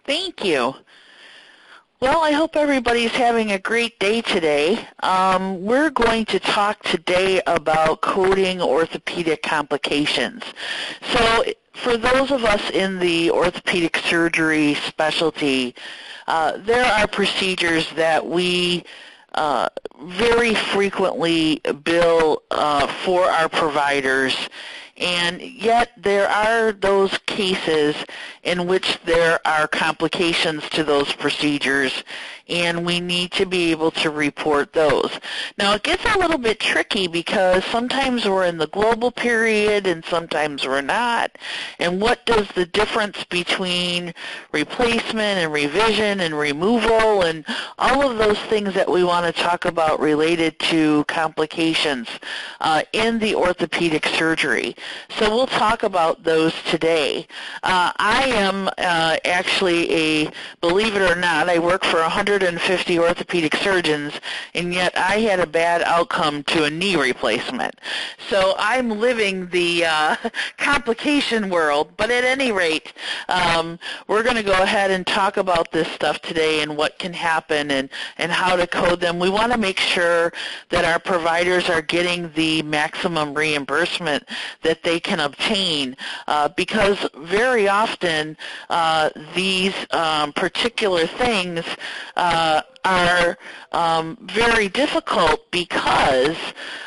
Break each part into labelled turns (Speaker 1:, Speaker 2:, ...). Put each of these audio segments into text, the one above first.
Speaker 1: Thank you. Well, I hope everybody's having a great day today. We're going to talk today about coding orthopedic complications. So for those of us in the orthopedic surgery specialty, there are procedures that we very frequently bill for our providers, and yet there are those cases in which there are complications to those procedures, and we need to be able to report those. Now, it gets a little bit tricky because sometimes we're in the global period and sometimes we're not, and what does the difference between replacement and revision and removal and all of those things that we want to talk about related to complications in the orthopedic surgery. So we'll talk about those today. I am actually believe it or not, I work for 150 orthopedic surgeons, and yet I had a bad outcome to a knee replacement. So I'm living the complication world, but at any rate, we're going to go ahead and talk about this stuff today and what can happen and how to code them. We want to make sure that our providers are getting the maximum reimbursement that they can obtain because very often these particular things are very difficult because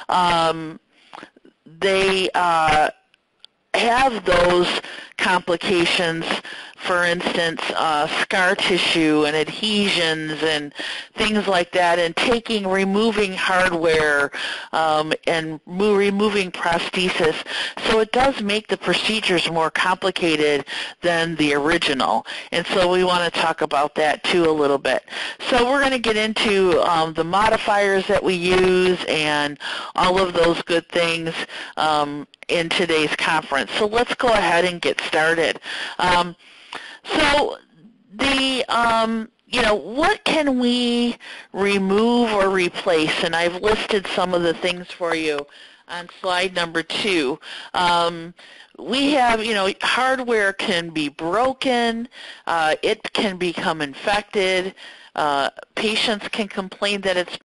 Speaker 1: they have those complications, for instance, scar tissue and adhesions and things like that, and removing hardware and removing prosthesis. So it does make the procedures more complicated than the original. And so we want to talk about that too a little bit. So we're going to get into the modifiers that we use and all of those good things in today's conference. So let's go ahead and get started. So what can we remove or replace? And I've listed some of the things for you on slide number 2. We have, hardware can be broken, it can become infected, patients can complain that it's